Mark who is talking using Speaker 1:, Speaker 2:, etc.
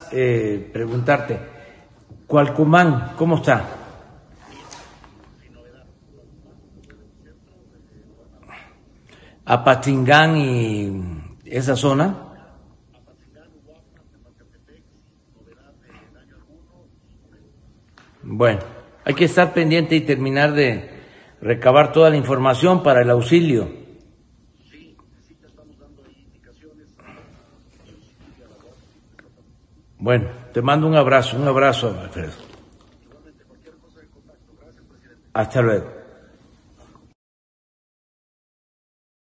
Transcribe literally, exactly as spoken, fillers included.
Speaker 1: eh, preguntarte, Cualcomán, ¿cómo está? Apatzingán y esa zona. Bueno, hay que estar pendiente y terminar de recabar toda la información para el auxilio. Bueno, te mando un abrazo, un abrazo, Alfredo. Hasta luego.